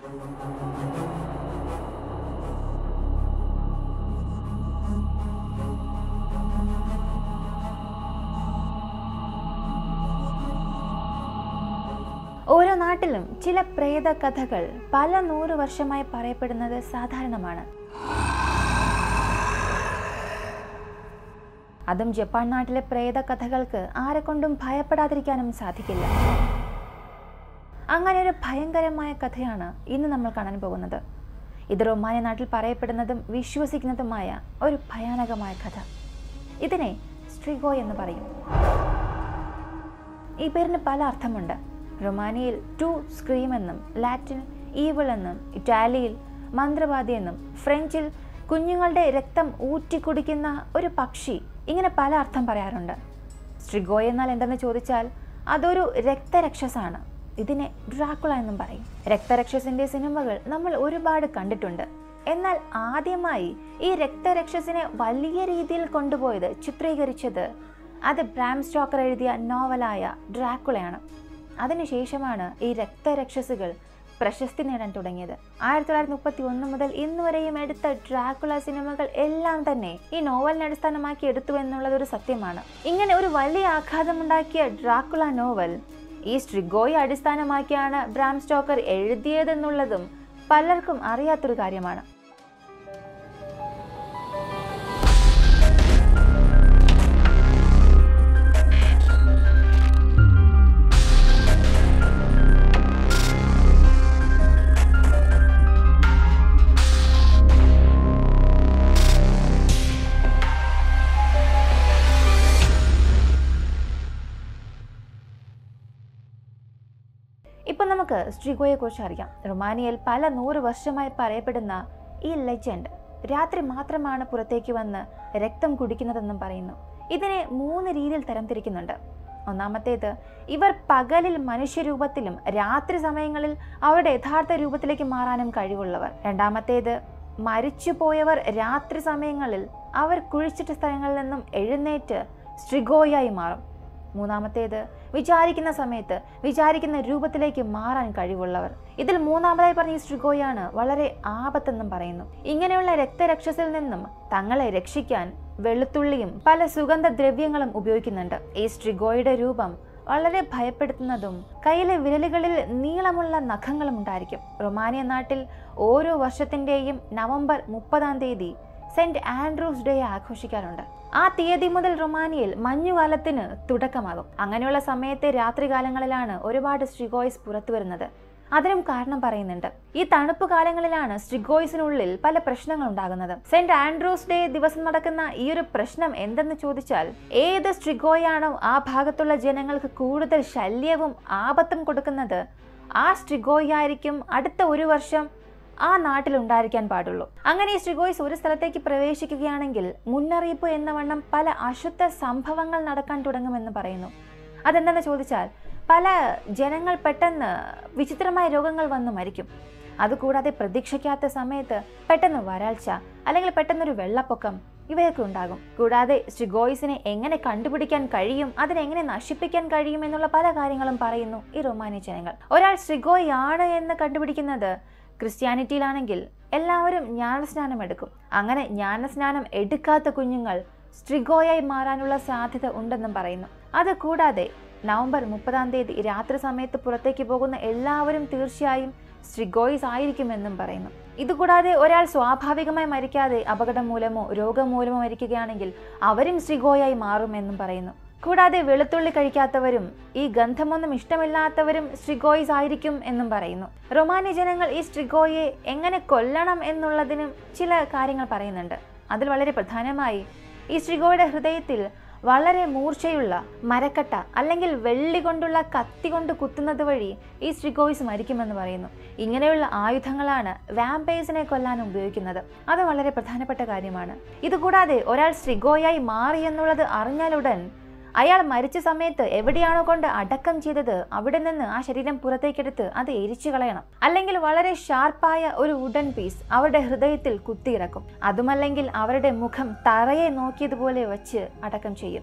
ഓരോ നാട്ടിലും ചില പ്രേത കഥകൾ പല 100 വർഷമായി പറയപ്പെടുന്നത് സാധാരണമാണ്. അതും ജപ്പാൻ നാട്ടിലെ പ്രേത കഥകൾക്ക് ആരെക്കൊണ്ടും ഭയപ്പെടാതിരിക്കാനും സാധിക്കില്ല. അങ്ങനെ ഒരു ഭയങ്കരമായ കഥയാണ് ഇന്ന് നമ്മൾ കാണാൻ പോകുന്നത്. ഇത് റൊമാനിയ നാട്ടിൽ പറയപ്പെടുന്നതും വിശ്വസിക്കുന്നതുമായ ഒരു ഭയാനകമായ കഥ. ഇതിനെ സ്ട്രിഗോ എന്ന് പറയും. ഈ പേരിന് പല അർത്ഥമുണ്ട്. റൊമാനിയയിൽ ടു സ്ക്രീം എന്നും, ലാറ്റിൻ ഈവിൾ എന്നും, ഇറ്റാലിയിൽ മന്ത്രവാദി എന്നും, ഫ്രഞ്ചിൽ കുഞ്ഞുങ്ങളുടെ രക്തം ഊറ്റിക്കുടിക്കുന്ന ഒരു പക്ഷി, ഇങ്ങനെ പല അർത്ഥം പറയാറുണ്ട്. സ്ട്രിഗോ എന്നാൽ എന്തെന്ന് ചോദിച്ചാൽ അതൊരു രക്തരക്ഷസാണ്. ഇതിനെ ഡ്രാക്കുള എന്നും പറയും. രക്തരക്ഷസിന്റെ സിനിമകൾ നമ്മൾ ഒരുപാട് കണ്ടിട്ടുണ്ട്. എന്നാൽ ആദ്യമായി ഈ രക്തരക്ഷസിനെ വലിയ രീതിയിൽ കൊണ്ടുപോയത്, ചിത്രീകരിച്ചത് അത് ബ്രാം സ്റ്റോക്കർ എഴുതിയ നോവലായ ഡ്രാക്കുളയാണ്. അതിനുശേഷമാണ് ഈ രക്തരക്ഷസുകൾ പ്രശസ്തി നേടാൻ തുടങ്ങിയത്. 1931 മുതൽ ഇന്ന് വരെയും എടുത്ത ഡ്രാക്കുള സിനിമകൾ എല്ലാം തന്നെ ഈ നോവലിനെ അടിസ്ഥാനമാക്കി എടുത്തു എന്നുള്ളത് ഒരു സത്യമാണ്. ഇങ്ങനെ ഒരു വലിയ ആഘാതമുണ്ടാക്കിയ ഡ്രാക്കുള നോവൽ ഈ സ്ട്രിഗോയെ അടിസ്ഥാനമാക്കിയാണ് ബ്രാം സ്റ്റോക്കർ എഴുതിയതെന്നുള്ളതും പലർക്കും അറിയാത്തൊരു കാര്യമാണ്. ഇപ്പം നമുക്ക് സ്ട്രിഗോയെ കുറിച്ച് അറിയാം. റൊമാനിയയിൽ പല 100 വർഷമായി പറയപ്പെടുന്ന ഈ ലെജൻഡ് രാത്രി മാത്രമാണ് പുറത്തേക്ക് വന്ന് രക്തം കുടിക്കുന്നതെന്നും പറയുന്നു. ഇതിനെ 3 രീതിയിൽ തരംതിരിക്കുന്നുണ്ട്. ഒന്നാമത്തേത്, ഇവർ പകലിൽ മനുഷ്യരൂപത്തിലും രാത്രി സമയങ്ങളിൽ അവരുടെ യഥാർത്ഥ രൂപത്തിലേക്ക് മാറാനും കഴിവുള്ളവർ. രണ്ടാമത്തേത്, മരിച്ചുപോയവർ രാത്രി സമയങ്ങളിൽ അവർ കുഴിച്ചിട്ട സ്ഥലങ്ങളിൽ നിന്നും എഴുന്നേറ്റ് സ്ട്രിഗോയായി മാറും. മൂന്നാമത്തേത്, വിചാരിക്കുന്ന സമയത്ത് വിചാരിക്കുന്ന രൂപത്തിലേക്ക് മാറാൻ കഴിവുള്ളവർ. ഇതിൽ മൂന്നാമതായി പറഞ്ഞ സ്ട്രിഗോയാണ് വളരെ ആപത്തെന്നും പറയുന്നു. ഇങ്ങനെയുള്ള രക്തരക്ഷസിൽ നിന്നും തങ്ങളെ രക്ഷിക്കാൻ വെളുത്തുള്ളിയും പല സുഗന്ധദ്രവ്യങ്ങളും ഉപയോഗിക്കുന്നുണ്ട്. ഈ സ്ട്രിഗോയുടെ രൂപം വളരെ ഭയപ്പെടുത്തുന്നതും കയ്യിലെ വിരലുകളിൽ നീളമുള്ള നഖങ്ങളും ഉണ്ടായിരിക്കും. റൊമാനിയ നാട്ടിൽ ഓരോ വർഷത്തിന്റെയും നവംബർ 30 സെന്റ് ആൻഡ്രൂസ് ഡേ ആഘോഷിക്കാറുണ്ട്. ആ തീയതി മുതൽ റൊമാനിയയിൽ മഞ്ഞുകാലത്തിന് തുടക്കമാകും. അങ്ങനെയുള്ള സമയത്തെ രാത്രികാലങ്ങളിലാണ് ഒരുപാട് സ്ട്രിഗോയ്സ് പുറത്തു വരുന്നത്. അതിനും കാരണം പറയുന്നുണ്ട്. ഈ തണുപ്പ് കാലങ്ങളിലാണ് സ്ട്രിഗോയ്സിനുള്ളിൽ പല പ്രശ്നങ്ങൾ ഉണ്ടാകുന്നത്. സെന്റ് ആൻഡ്രൂസ് ഡേ ദിവസം നടക്കുന്ന ഈ ഒരു പ്രശ്നം എന്തെന്ന് ചോദിച്ചാൽ, ഏത് സ്ട്രിഗോയാണോ ആ ഭാഗത്തുള്ള ജനങ്ങൾക്ക് കൂടുതൽ ശല്യവും ആപത്തും കൊടുക്കുന്നത്, ആ സ്ട്രിഗോയായിരിക്കും അടുത്ത 1 വർഷം ആ നാട്ടിൽ ഉണ്ടായിരിക്കാൻ പാടുള്ളൂ. അങ്ങനെ ഈ സ്ട്രിഗോയ്സ് ഒരു സ്ഥലത്തേക്ക് പ്രവേശിക്കുകയാണെങ്കിൽ മുന്നറിയിപ്പ് എന്ന വണ്ണം പല അശുദ്ധ സംഭവങ്ങൾ നടക്കാൻ തുടങ്ങുമെന്ന് പറയുന്നു. അതെന്താണെന്ന് ചോദിച്ചാൽ, പല ജനങ്ങൾ പെട്ടെന്ന് വിചിത്രമായ രോഗങ്ങൾ വന്ന് മരിക്കും. അതുകൂടാതെ പ്രതീക്ഷിക്കാത്ത സമയത്ത് പെട്ടെന്ന് വരൾച്ച അല്ലെങ്കിൽ പെട്ടെന്നൊരു വെള്ളപ്പൊക്കം ഇവയൊക്കെ ഉണ്ടാകും. കൂടാതെ സ്ട്രിഗോയ്സിനെ എങ്ങനെ കണ്ടുപിടിക്കാൻ കഴിയും, അതിനെങ്ങനെ നശിപ്പിക്കാൻ കഴിയും എന്നുള്ള പല കാര്യങ്ങളും പറയുന്നു ഈ റൊമാനിയ ജനങ്ങൾ. ഒരാൾ സ്ട്രിഗോയാണ് എന്ന് കണ്ടുപിടിക്കുന്നത് ക്രിസ്ത്യാനിറ്റിയിലാണെങ്കിൽ എല്ലാവരും ജ്ഞാനസ്നാനം എടുക്കും. അങ്ങനെ ജ്ഞാനസ്നാനം എടുക്കാത്ത കുഞ്ഞുങ്ങൾ സ്ട്രിഗോയായി മാറാനുള്ള സാധ്യത ഉണ്ടെന്നും പറയുന്നു. അത് കൂടാതെ നവംബർ 30 രാത്രി സമയത്ത് പുറത്തേക്ക് പോകുന്ന എല്ലാവരും തീർച്ചയായും സ്ട്രിഗോയ്സ് ആയിരിക്കുമെന്നും പറയുന്നു. ഇതുകൂടാതെ ഒരാൾ സ്വാഭാവികമായി മരിക്കാതെ അപകടം മൂലമോ രോഗം മൂലമോ മരിക്കുകയാണെങ്കിൽ അവരും സ്ട്രിഗോയായി മാറുമെന്നും പറയുന്നു. കൂടാതെ വെളുത്തുള്ളി കഴിക്കാത്തവരും ഈ ഗന്ധമൊന്നും ഇഷ്ടമില്ലാത്തവരും സ്ട്രിഗോയ്സ് ആയിരിക്കും എന്നും പറയുന്നു. റൊമാനിയ ജനങ്ങൾ ഈ സ്ട്രിഗോയെ എങ്ങനെ കൊല്ലണം എന്നുള്ളതിനും ചില കാര്യങ്ങൾ പറയുന്നുണ്ട്. അതിൽ വളരെ പ്രധാനമായി ഈ സ്ട്രിഗോയുടെ ഹൃദയത്തിൽ വളരെ മൂർച്ചയുള്ള മരക്കട്ട അല്ലെങ്കിൽ വെള്ളി കൊണ്ടുള്ള കത്തി കൊണ്ട് കുത്തുന്നത് വഴി ഈ സ്ട്രിഗോയ്സ് മരിക്കുമെന്ന് പറയുന്നു. ഇങ്ങനെയുള്ള ആയുധങ്ങളാണ് വാമ്പയേഴ്സിനെ കൊല്ലാൻ ഉപയോഗിക്കുന്നത്. അത് വളരെ പ്രധാനപ്പെട്ട കാര്യമാണ്. ഇതുകൂടാതെ ഒരാൾ സ്ട്രിഗോയായി മാറി എന്നുള്ളത് അറിഞ്ഞാലുടൻ അയാൾ മരിച്ച സമയത്ത് എവിടെയാണോ കൊണ്ട് അടക്കം ചെയ്തത് അവിടെ നിന്ന് ആ ശരീരം പുറത്തേക്കെടുത്ത് അത് എരിച്ചു കളയണം. അല്ലെങ്കിൽ വളരെ ഷാർപ്പായ ഒരു വുഡൻ പീസ് അവരുടെ ഹൃദയത്തിൽ കുത്തിയിറക്കും. അതുമല്ലെങ്കിൽ അവരുടെ മുഖം തറയെ നോക്കിയതുപോലെ വെച്ച് അടക്കം ചെയ്യും.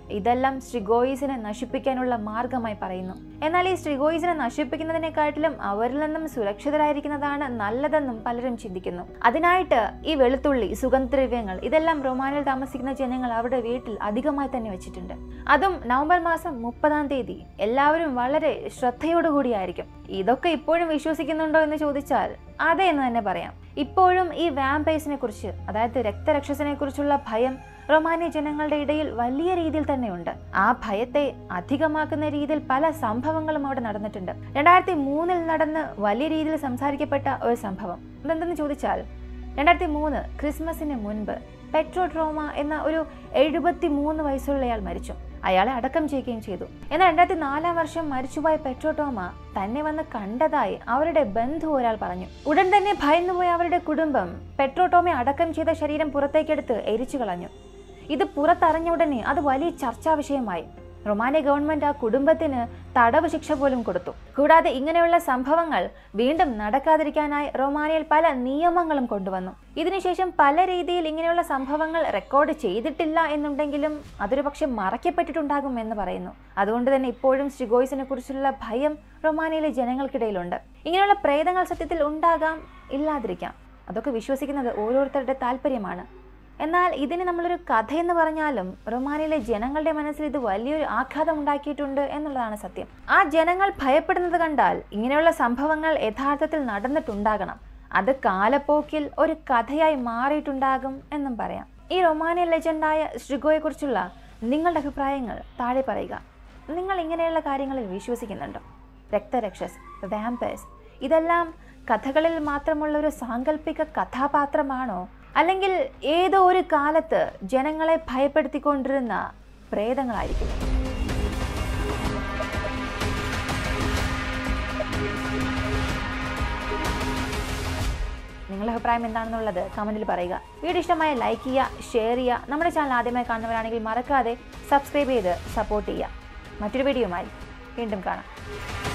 ഇതെല്ലാം സ്ട്രിഗോയിസിനെ നശിപ്പിക്കാനുള്ള മാർഗമായി പറയുന്നു. എന്നാൽ ഈ സ്ട്രിഗോയിസിനെ നശിപ്പിക്കുന്നതിനെക്കാട്ടിലും അവരിൽ നിന്നും സുരക്ഷിതരായിരിക്കുന്നതാണ് നല്ലതെന്നും പലരും ചിന്തിക്കുന്നു. അതിനായിട്ട് ഈ വെളുത്തുള്ളി, സുഗന്ധദ്രവ്യങ്ങൾ ഇതെല്ലാം റൊമാനിയയിൽ താമസിക്കുന്ന ജനങ്ങൾ അവരുടെ വീട്ടിൽ അധികമായി തന്നെ വെച്ചിട്ടുണ്ട്. അതും നവംബർ മാസം 30-ാം തീയതി. എല്ലാവരും വളരെ ശ്രദ്ധയോടുകൂടിയായിരിക്കും. ഇതൊക്കെ ഇപ്പോഴും വിശ്വസിക്കുന്നുണ്ടോ എന്ന് ചോദിച്ചാൽ അതെ എന്ന് തന്നെ പറയാം. ഇപ്പോഴും ഈ വാമ്പൈഴ്സിനെ കുറിച്ച്, അതായത് രക്തരക്ഷസിനെ കുറിച്ചുള്ള ഭയം റൊമാനിയ ജനങ്ങളുടെ ഇടയിൽ വലിയ രീതിയിൽ തന്നെയുണ്ട്. ആ ഭയത്തെ അധികമാക്കുന്ന രീതിയിൽ പല സംഭവങ്ങളും അവിടെ നടന്നിട്ടുണ്ട്. 2003 നടന്ന് വലിയ രീതിയിൽ സംസാരിക്കപ്പെട്ട ഒരു സംഭവം അതെന്തെന്ന് ചോദിച്ചാൽ, 2003 ക്രിസ്മസിന് മുൻപ് പെട്രോട്രോമ എന്ന ഒരു 73 വയസ്സുള്ളയാൾ മരിച്ചു. അയാളെ അടക്കം ചെയ്യുകയും ചെയ്തു. എന്നാൽ 2004-ാം വർഷം മരിച്ചുപോയ പെട്രോട്രോമ തന്നെ വന്ന് കണ്ടതായി അവരുടെ ബന്ധു ഒരാൾ പറഞ്ഞു. ഉടൻ തന്നെ ഭയന്നുപോയ അവരുടെ കുടുംബം പെട്രോട്രോമയെ അടക്കം ചെയ്ത ശരീരം പുറത്തേക്കെടുത്ത് എരിച്ചു കളഞ്ഞു. ഇത് പുറത്തറിഞ്ഞ ഉടനെ അത് വലിയ ചർച്ചാ വിഷയമായി. റൊമാനിയ ഗവൺമെന്റ് ആ കുടുംബത്തിന് തടവ് ശിക്ഷ പോലും കൊടുത്തു. കൂടാതെ ഇങ്ങനെയുള്ള സംഭവങ്ങൾ വീണ്ടും നടക്കാതിരിക്കാനായി റൊമാനിയയിൽ പല നിയമങ്ങളും കൊണ്ടുവന്നു. ഇതിനുശേഷം പല രീതിയിൽ ഇങ്ങനെയുള്ള സംഭവങ്ങൾ റെക്കോർഡ് ചെയ്തിട്ടില്ല എന്നുണ്ടെങ്കിലും അതൊരു പക്ഷെ മറയ്ക്കപ്പെട്ടിട്ടുണ്ടാകും എന്ന് പറയുന്നു. അതുകൊണ്ട് തന്നെ ഇപ്പോഴും സ്ട്രിഗോയിസിനെ കുറിച്ചുള്ള ഭയം റൊമാനിയയിലെ ജനങ്ങൾക്കിടയിലുണ്ട്. ഇങ്ങനെയുള്ള പ്രേതങ്ങൾ സത്യത്തിൽ ഉണ്ടാകാം, ഇല്ലാതിരിക്കാം. അതൊക്കെ വിശ്വസിക്കുന്നത് ഓരോരുത്തരുടെ താല്പര്യമാണ്. എന്നാൽ ഇതിന് നമ്മളൊരു കഥയെന്ന് പറഞ്ഞാലും റൊമാനിയയിലെ ജനങ്ങളുടെ മനസ്സിൽ ഇത് വലിയൊരു ആഘാതം ഉണ്ടാക്കിയിട്ടുണ്ട് എന്നുള്ളതാണ് സത്യം. ആ ജനങ്ങൾ ഭയപ്പെടുന്നത് കണ്ടാൽ ഇങ്ങനെയുള്ള സംഭവങ്ങൾ യഥാർത്ഥത്തിൽ നടന്നിട്ടുണ്ടാകണം. അത് കാലപ്പോക്കിൽ ഒരു കഥയായി മാറിയിട്ടുണ്ടാകും എന്നും പറയാം. ഈ റൊമാനിയൻ ലെജൻഡായ സ്ട്രിഗോയെക്കുറിച്ചുള്ള നിങ്ങളുടെ അഭിപ്രായങ്ങൾ താഴെ പറയുക. നിങ്ങൾ ഇങ്ങനെയുള്ള കാര്യങ്ങളിൽ വിശ്വസിക്കുന്നുണ്ടോ? രക്തരക്ഷസ്, വാമ്പേഴ്സ് ഇതെല്ലാം കഥകളിൽ മാത്രമുള്ള ഒരു സാങ്കല്പിക കഥാപാത്രമാണോ, അല്ലെങ്കിൽ ഏതോ ഒരു കാലത്ത് ജനങ്ങളെ ഭയപ്പെടുത്തിക്കൊണ്ടിരുന്ന പ്രേതങ്ങളായിരിക്കും? നിങ്ങളുടെ അഭിപ്രായം എന്താണെന്നുള്ളത് കമന്റിൽ പറയുക. വീഡിയോ ഇഷ്ടമായ ലൈക്ക് ചെയ്യുക, ഷെയർ ചെയ്യുക. നമ്മുടെ ചാനൽ ആദ്യമായി കാണുന്നവരാണെങ്കിൽ മറക്കാതെ സബ്സ്ക്രൈബ് ചെയ്ത് സപ്പോർട്ട് ചെയ്യുക. മറ്റൊരു വീഡിയോയുമായി വീണ്ടും കാണാം.